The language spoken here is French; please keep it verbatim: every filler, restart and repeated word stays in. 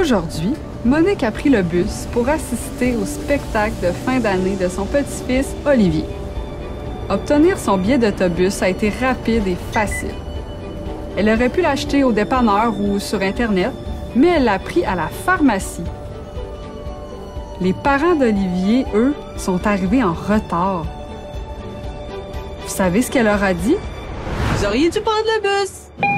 Aujourd'hui, Monique a pris le bus pour assister au spectacle de fin d'année de son petit-fils Olivier. Obtenir son billet d'autobus a été rapide et facile. Elle aurait pu l'acheter au dépanneur ou sur Internet, mais elle l'a pris à la pharmacie. Les parents d'Olivier, eux, sont arrivés en retard. Vous savez ce qu'elle leur a dit? Vous auriez dû prendre le bus!